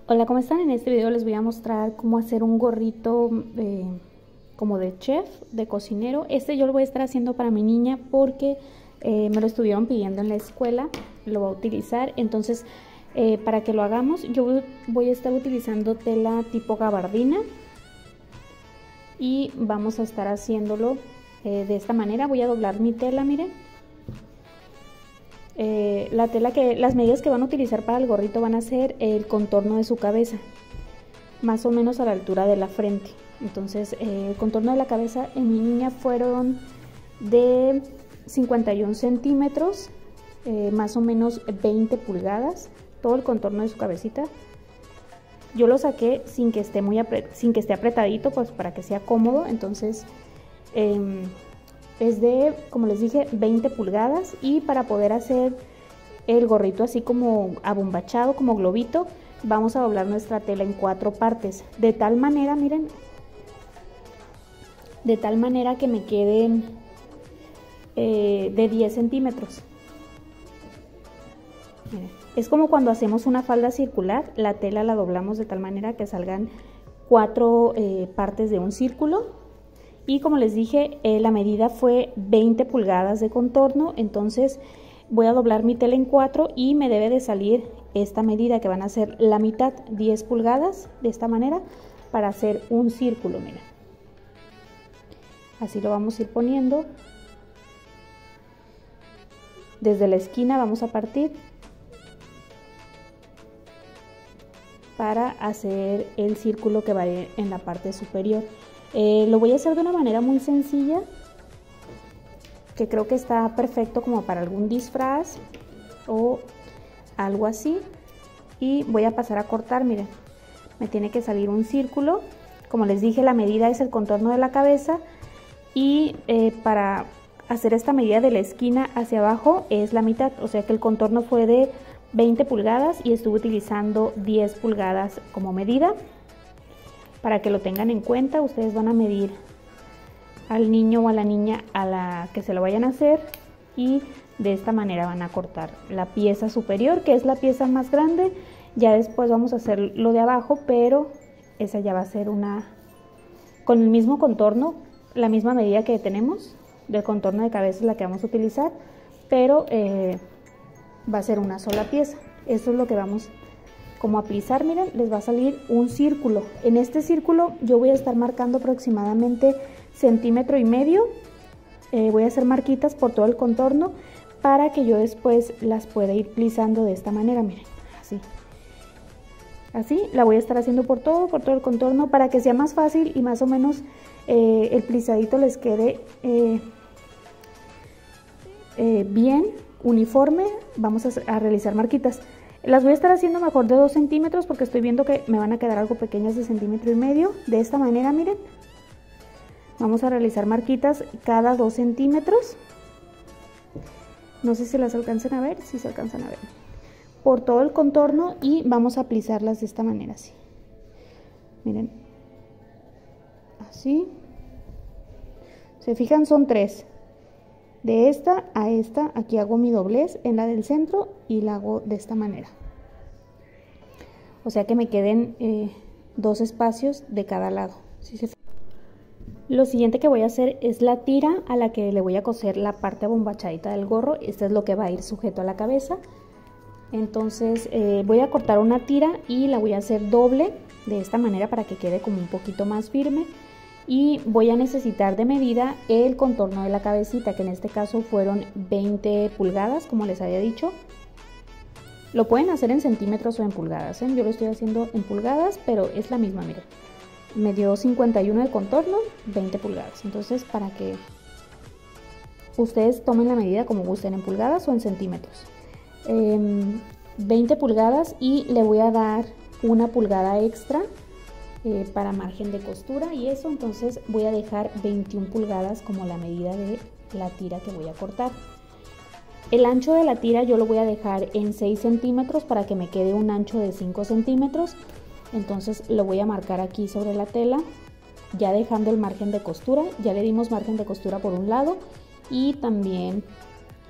Hola, ¿cómo están? En este video les voy a mostrar cómo hacer un gorrito como de chef, de cocinero. Yo lo voy a estar haciendo para mi niña porque me lo estuvieron pidiendo en la escuela, lo va a utilizar. Entonces, para que lo hagamos, yo voy a estar utilizando tela tipo gabardina y vamos a estar haciéndolo de esta manera. Voy a doblar mi tela, miren. Las medidas que van a utilizar para el gorrito van a ser el contorno de su cabeza, más o menos a la altura de la frente. Entonces el contorno de la cabeza en mi niña fueron de 51 centímetros, más o menos 20 pulgadas, todo el contorno de su cabecita. Yo lo saqué sin que esté apretadito, pues para que sea cómodo. Entonces es de, como les dije, 20 pulgadas, y para poder hacer el gorrito así como abombachado, como globito, vamos a doblar nuestra tela en 4 partes, de tal manera, miren, de tal manera que me queden de 10 centímetros. Miren, es como cuando hacemos una falda circular, la tela la doblamos de tal manera que salgan 4 partes de un círculo. Y como les dije, la medida fue 20 pulgadas de contorno. Entonces voy a doblar mi tela en 4 y me debe de salir esta medida, que van a ser la mitad, 10 pulgadas, de esta manera, para hacer un círculo. Miren, así lo vamos a ir poniendo. Desde la esquina vamos a partir para hacer el círculo que va a ir en la parte superior. Lo voy a hacer de una manera muy sencilla, que creo que está perfecto como para algún disfraz o algo así. Y voy a pasar a cortar. Miren, me tiene que salir un círculo. Como les dije, la medida es el contorno de la cabeza, y para hacer esta medida de la esquina hacia abajo es la mitad, o sea que el contorno fue de 20 pulgadas y estuve utilizando 10 pulgadas como medida. Para que lo tengan en cuenta, ustedes van a medir al niño o a la niña a la que se lo vayan a hacer, y de esta manera van a cortar la pieza superior, que es la pieza más grande. Ya después vamos a hacer lo de abajo, pero esa ya va a ser con el mismo contorno, la misma medida que tenemos del contorno de cabeza es la que vamos a utilizar, pero va a ser una sola pieza. Eso es lo que vamos como a plisar. Miren, les va a salir un círculo. En este círculo yo voy a estar marcando aproximadamente 1,5 centímetros. Voy a hacer marquitas por todo el contorno para que yo después las pueda ir plisando de esta manera. Miren, así la voy a estar haciendo por todo el contorno, para que sea más fácil y más o menos el plisadito les quede bien uniforme. Vamos a realizar marquitas. Las voy a estar haciendo mejor de 2 centímetros porque estoy viendo que me van a quedar algo pequeñas, de 1,5 centímetros. De esta manera, miren, vamos a realizar marquitas cada 2 centímetros. No sé si las alcancen a ver, si se alcanzan a ver, por todo el contorno, y vamos a plisarlas de esta manera, así. Miren, así. Se fijan, son 3. De esta a esta, aquí hago mi doblez en la del centro y la hago de esta manera. O sea que me queden 2 espacios de cada lado. Lo siguiente que voy a hacer es la tira a la que le voy a coser la parte abombachadita del gorro. Este es lo que va a ir sujeto a la cabeza. Entonces voy a cortar una tira y la voy a hacer doble de esta manera para que quede como un poquito más firme. Y voy a necesitar de medida el contorno de la cabecita, que en este caso fueron 20 pulgadas, como les había dicho. Lo pueden hacer en centímetros o en pulgadas, ¿eh? Yo lo estoy haciendo en pulgadas, pero es la misma, miren. Me dio 51 de contorno, 20 pulgadas. Entonces, para que ustedes tomen la medida como gusten, en pulgadas o en centímetros. 20 pulgadas, y le voy a dar 1 pulgada extra para margen de costura y eso. Entonces voy a dejar 21 pulgadas como la medida de la tira que voy a cortar. El ancho de la tira yo lo voy a dejar en 6 centímetros para que me quede un ancho de 5 centímetros. Entonces lo voy a marcar aquí sobre la tela, ya dejando el margen de costura. Ya le dimos margen de costura por un lado, y también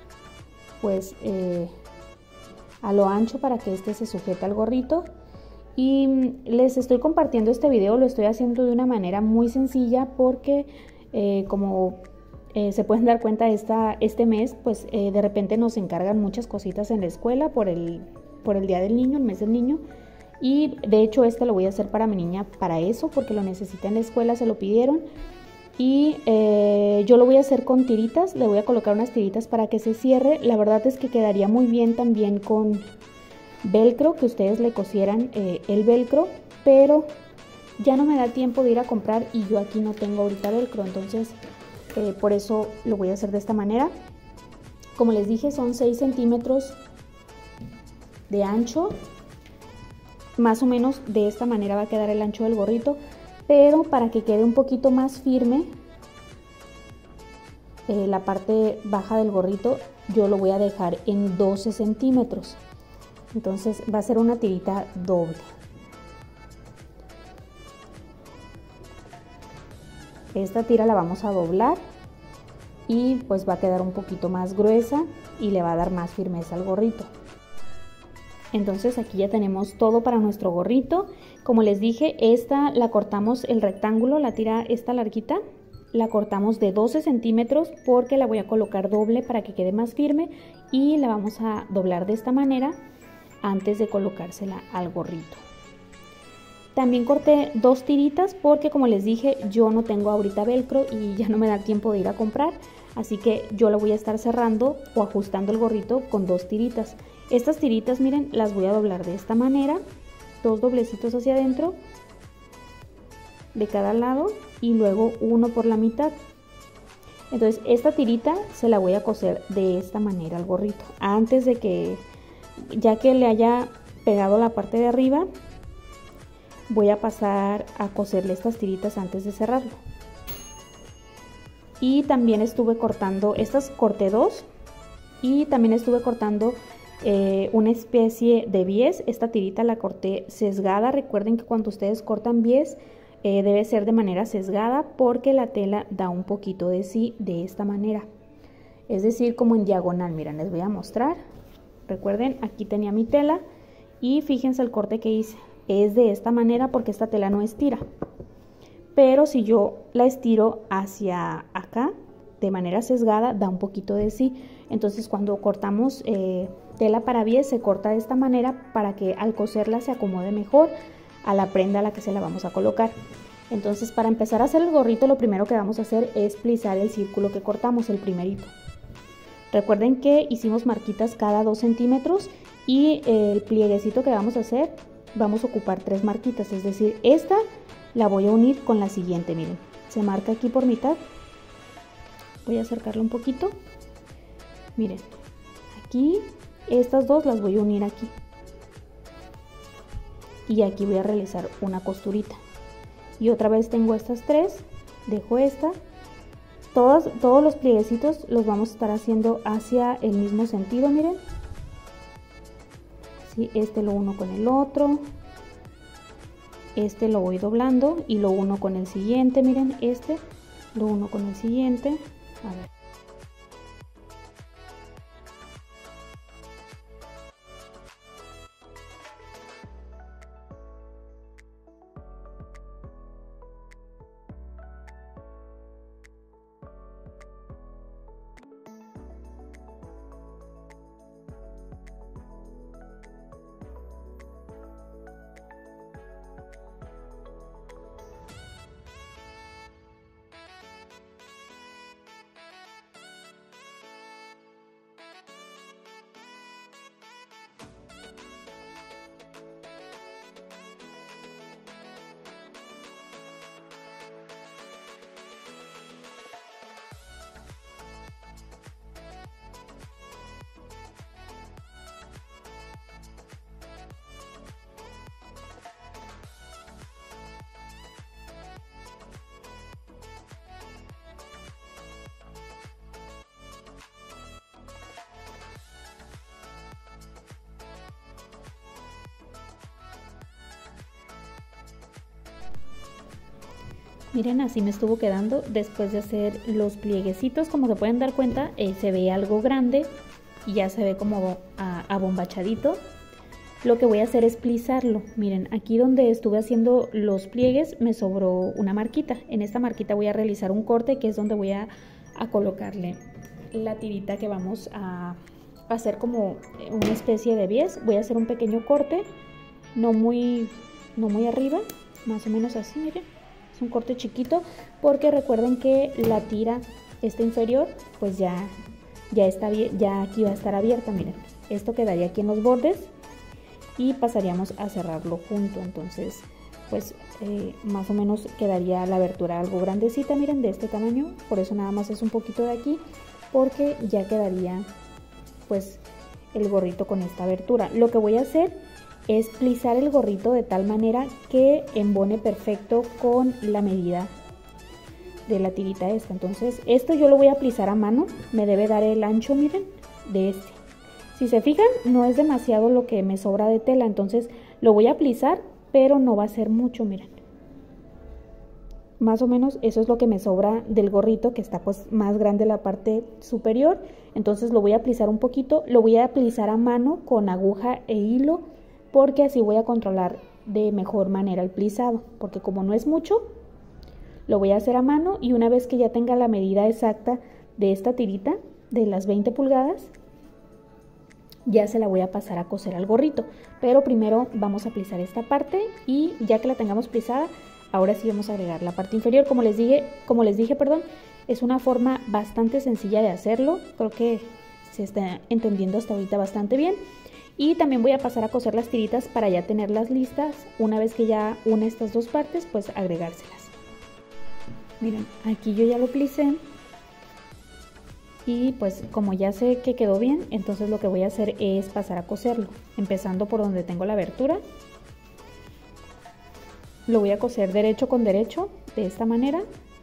pues a lo ancho, para que este se sujete al gorrito. Y les estoy compartiendo este video, lo estoy haciendo de una manera muy sencilla porque como se pueden dar cuenta este mes, pues de repente nos encargan muchas cositas en la escuela por el Día del Niño, el mes del niño. Y de hecho lo voy a hacer para mi niña para eso, porque lo necesita en la escuela, se lo pidieron. Y yo lo voy a hacer con tiritas, le voy a colocar unas tiritas para que se cierre. La verdad es que quedaría muy bien también con velcro, que ustedes le cosieran el velcro, pero ya no me da tiempo de ir a comprar y yo aquí no tengo ahorita velcro, entonces por eso lo voy a hacer de esta manera. Como les dije, son 6 centímetros de ancho, más o menos de esta manera va a quedar el ancho del gorrito, pero para que quede un poquito más firme la parte baja del gorrito yo lo voy a dejar en 12 centímetros. Entonces va a ser una tirita doble. Esta tira la vamos a doblar y pues va a quedar un poquito más gruesa y le va a dar más firmeza al gorrito. Entonces aquí ya tenemos todo para nuestro gorrito. Como les dije, esta la cortamos el rectángulo, la tira esta larguita, la cortamos de 12 centímetros porque la voy a colocar doble para que quede más firme y la vamos a doblar de esta manera antes de colocársela al gorrito. También corté 2 tiritas porque, como les dije, yo no tengo ahorita velcro y ya no me da tiempo de ir a comprar, así que yo la voy a estar cerrando o ajustando el gorrito con 2 tiritas. Estas tiritas, miren, las voy a doblar de esta manera, 2 doblecitos hacia adentro de cada lado y luego uno por la mitad. Entonces esta tirita se la voy a coser de esta manera al gorrito antes de que, ya que le haya pegado la parte de arriba, voy a pasar a coserle estas tiritas antes de cerrarlo. Y también estuve cortando, estas corté 2 y también estuve cortando una especie de bies. Esta tirita la corté sesgada. Recuerden que cuando ustedes cortan bies debe ser de manera sesgada porque la tela da un poquito de sí de esta manera, es decir, como en diagonal. Miren, les voy a mostrar. Recuerden, aquí tenía mi tela y fíjense el corte que hice, es de esta manera porque esta tela no estira, pero si yo la estiro hacia acá de manera sesgada da un poquito de sí. Entonces cuando cortamos tela para bies se corta de esta manera para que al coserla se acomode mejor a la prenda a la que se la vamos a colocar. Entonces, para empezar a hacer el gorrito, lo primero que vamos a hacer es plisar el círculo que cortamos, el primerito. Recuerden que hicimos marquitas cada 2 centímetros y el plieguecito que vamos a hacer, vamos a ocupar 3 marquitas, es decir, esta la voy a unir con la siguiente. Miren, se marca aquí por mitad. Voy a acercarlo un poquito. Miren, aquí estas 2 las voy a unir aquí. Y aquí voy a realizar una costurita. Y otra vez tengo estas 3, dejo esta. Todos los plieguecitos los vamos a estar haciendo hacia el mismo sentido, miren. ¿Sí? Este lo uno con el otro. Este lo voy doblando y lo uno con el siguiente, miren, este lo uno con el siguiente. A ver. Miren, así me estuvo quedando después de hacer los plieguecitos. Como se pueden dar cuenta, se ve algo grande y ya se ve como abombachadito. lo que voy a hacer es plisarlo. Miren, aquí donde estuve haciendo los pliegues me sobró una marquita. En esta marquita voy a realizar un corte, que es donde voy a colocarle la tirita que vamos a hacer como una especie de bies. Voy a hacer un pequeño corte, no muy arriba, más o menos así, miren. Es un corte chiquito porque recuerden que la tira, esta inferior, pues ya está bien, ya aquí va a estar abierta, miren. Esto quedaría aquí en los bordes y pasaríamos a cerrarlo junto. Entonces, pues más o menos quedaría la abertura algo grandecita, miren, de este tamaño. Por eso nada más es un poquito de aquí, porque ya quedaría pues el gorrito con esta abertura. Lo que voy a hacer es plisar el gorrito de tal manera que embone perfecto con la medida de la tirita esta. Entonces esto yo lo voy a plisar a mano, me debe dar el ancho, miren, de este. Si se fijan, no es demasiado lo que me sobra de tela, entonces lo voy a plisar, pero no va a ser mucho, miren. Más o menos eso es lo que me sobra del gorrito, que está pues más grande la parte superior. Entonces lo voy a plisar un poquito, lo voy a plisar a mano con aguja e hilo, porque así voy a controlar de mejor manera el plisado, porque como no es mucho, lo voy a hacer a mano, y una vez que ya tenga la medida exacta de esta tirita, de las 20 pulgadas, ya se la voy a pasar a coser al gorrito. Pero primero vamos a plisar esta parte, y ya que la tengamos plisada, ahora sí vamos a agregar la parte inferior. Como les dije, es una forma bastante sencilla de hacerlo. Creo que se está entendiendo hasta ahorita bastante bien. Y también voy a pasar a coser las tiritas para ya tenerlas listas. Una vez que ya une estas dos partes, pues agregárselas. Miren, aquí yo ya lo plisé. Y pues como ya sé que quedó bien, entonces lo que voy a hacer es pasar a coserlo. Empezando por donde tengo la abertura. Lo voy a coser derecho con derecho, de esta manera.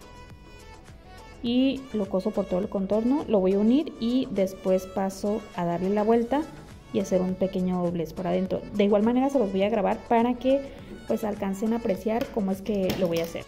Y lo coso por todo el contorno, lo voy a unir y después paso a darle la vuelta y hacer un pequeño doblez por adentro. De igual manera se los voy a grabar para que pues alcancen a apreciar cómo es que lo voy a hacer.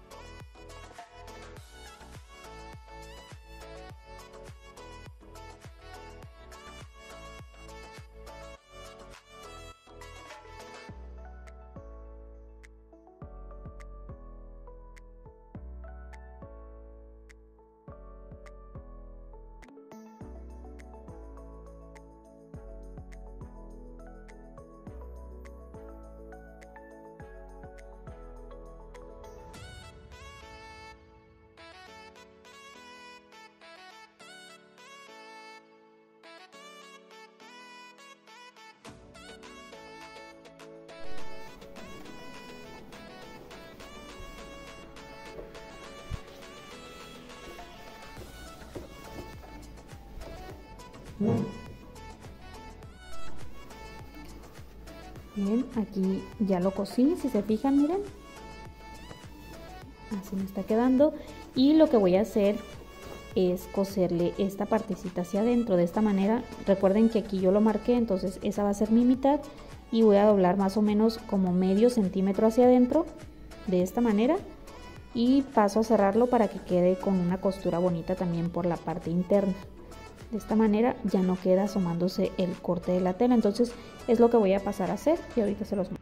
Bien, aquí ya lo cosí, si se fijan, miren, así me está quedando. Y lo que voy a hacer es coserle esta partecita hacia adentro de esta manera. Recuerden que aquí yo lo marqué, entonces esa va a ser mi mitad, y voy a doblar más o menos como medio centímetro hacia adentro de esta manera, y paso a cerrarlo para que quede con una costura bonita también por la parte interna. De esta manera ya no queda asomándose el corte de la tela. Entonces es lo que voy a pasar a hacer y ahorita se los muestro.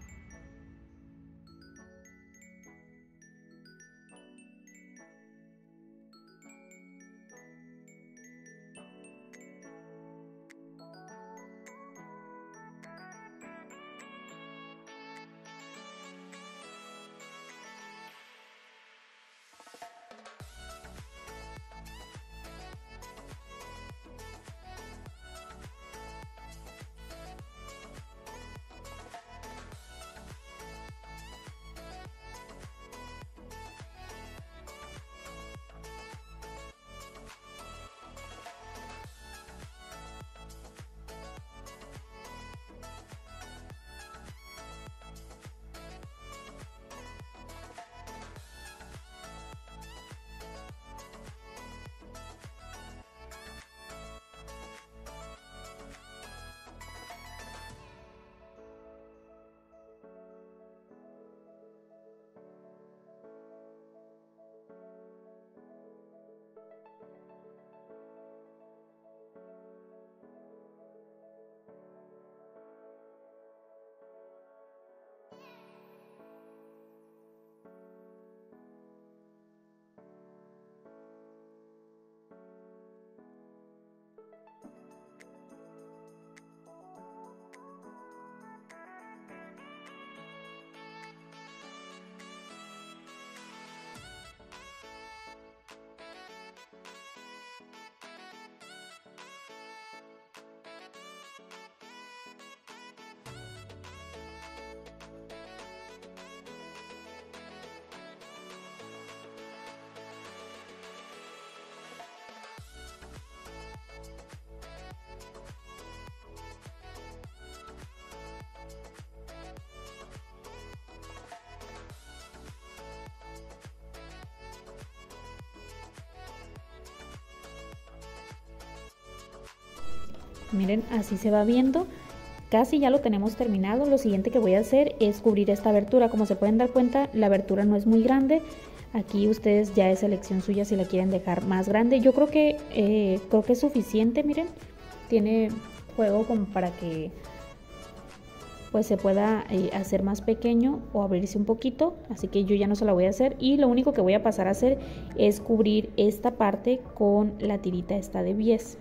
Miren, así se va viendo. Casi ya lo tenemos terminado. Lo siguiente que voy a hacer es cubrir esta abertura. Como se pueden dar cuenta, la abertura no es muy grande. Aquí ustedes ya es elección suya si la quieren dejar más grande. Yo creo que es suficiente, miren. Tiene juego como para que pues se pueda hacer más pequeño o abrirse un poquito, así que yo ya no se la voy a hacer, y lo único que voy a pasar a hacer es cubrir esta parte con la tirita esta de bies.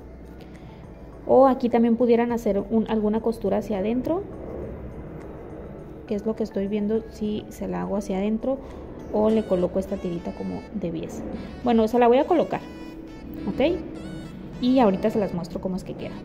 O aquí también pudieran hacer alguna costura hacia adentro, que es lo que estoy viendo, si se la hago hacia adentro o le coloco esta tirita como de bies. Bueno, se la voy a colocar, ok, y ahorita se las muestro cómo es que queda.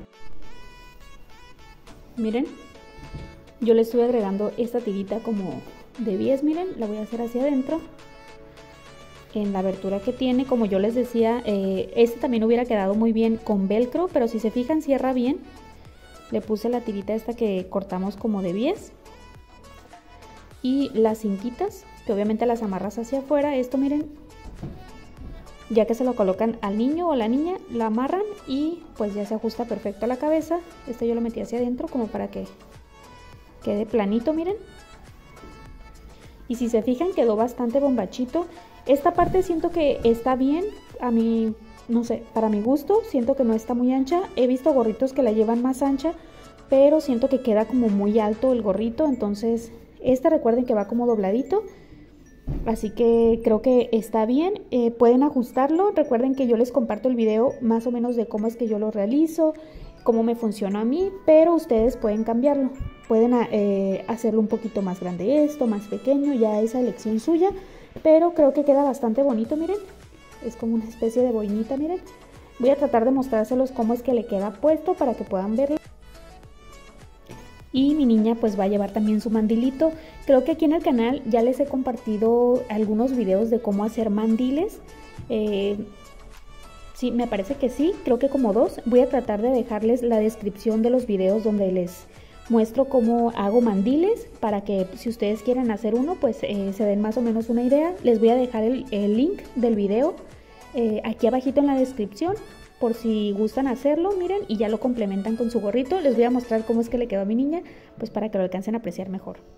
Miren, yo le estoy agregando esta tirita como de bies, miren, la voy a hacer hacia adentro en la abertura que tiene. Como yo les decía, este también hubiera quedado muy bien con velcro, pero si se fijan cierra bien. Le puse la tirita esta que cortamos como de bies y las cintitas, que obviamente las amarras hacia afuera. Esto miren, ya que se lo colocan al niño o la niña, la amarran y pues ya se ajusta perfecto a la cabeza. Este yo lo metí hacia adentro como para que quede planito, miren. Y si se fijan quedó bastante bombachito. Esta parte siento que está bien, a mí, no sé, para mi gusto, siento que no está muy ancha. He visto gorritos que la llevan más ancha, pero siento que queda como muy alto el gorrito. Entonces, recuerden que va como dobladito. Así que creo que está bien, pueden ajustarlo. Recuerden que yo les comparto el video más o menos de cómo es que yo lo realizo, cómo me funciona a mí, pero ustedes pueden cambiarlo. Pueden hacerlo un poquito más grande esto, más pequeño, ya esa elección suya. Pero creo que queda bastante bonito, miren. Es como una especie de boinita, miren. Voy a tratar de mostrárselos cómo es que le queda puesto para que puedan verlo. Y mi niña pues va a llevar también su mandilito. Creo que aquí en el canal ya les he compartido algunos videos de cómo hacer mandiles. Sí, me parece que sí, creo que como 2. Voy a tratar de dejarles la descripción de los videos donde les muestro cómo hago mandiles, para que si ustedes quieren hacer uno pues se den más o menos una idea. Les voy a dejar el link del video aquí abajito en la descripción, por si gustan hacerlo, miren, y ya lo complementan con su gorrito. Les voy a mostrar cómo es que le quedó a mi niña, pues para que lo alcancen a apreciar mejor.